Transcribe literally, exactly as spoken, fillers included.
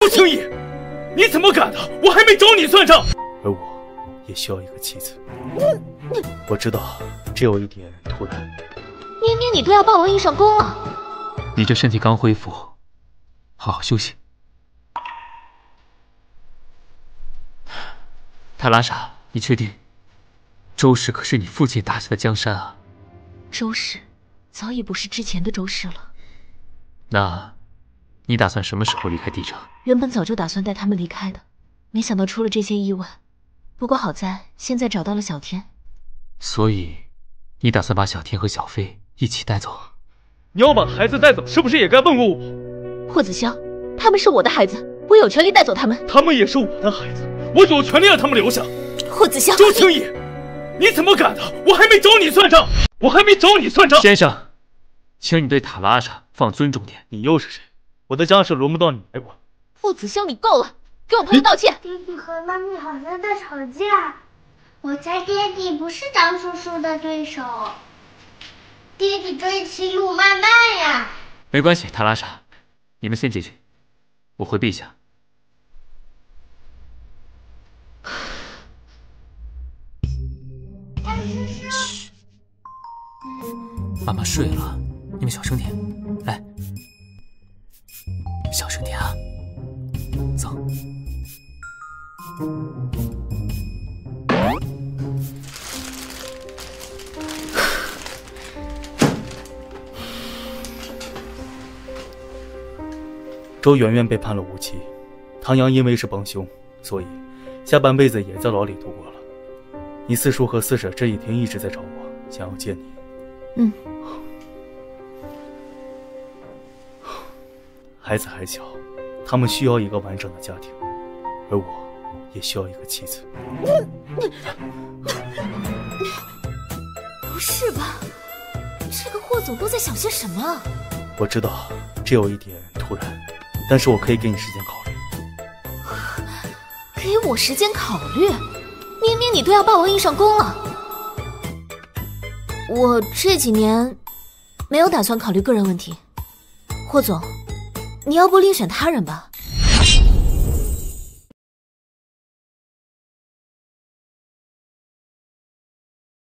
周青怡，你怎么敢的？我还没找你算账。而我也需要一个妻子。我知道这有一点突然。 明明你都要霸王硬上弓了。 你这身体刚恢复，好好休息。泰拉莎，你确定周氏可是你父亲打下的江山啊？ 周氏早已不是之前的周氏了。 那，你打算什么时候离开帝城？ 原本早就打算带他们离开的，没想到出了这些意外。不过好在现在找到了小天。 所以，你打算把小天和小飞一起带走？ 你要把孩子带走，是不是也该问过我？ 霍子潇，他们是我的孩子，我有权利带走他们。 他们也是我的孩子，我有权利让他们留下。 霍子潇， 周青怡，你怎么敢的？我还没找你算账，我还没找你算账。 先生，请你对塔拉莎放尊重点。 你又是谁？我的家事轮不到你来管。 霍子潇，你够了，给我赔道歉。 爹地和妈咪好像在吵架。我家爹地不是张叔叔的对手。爹地追骑路漫漫呀。 没关系，塔拉莎，你们先进去，我回避一下。嘘，妈妈睡了，你们小声点。来，小声点啊。走。 周媛媛被判了无期，唐阳因为是帮凶，所以下半辈子也在牢里度过了。你四叔和四婶这几天一直在找我，想要见你。 嗯。 孩子还小，他们需要一个完整的家庭，而我也需要一个妻子。 不是吧？这个霍总都在想些什么啊？ 我知道这有一点突然，但是我可以给你时间考虑。 给我时间考虑？明明你都要霸王硬上弓了。我这几年没有打算考虑个人问题。霍总，你要不另选他人吧？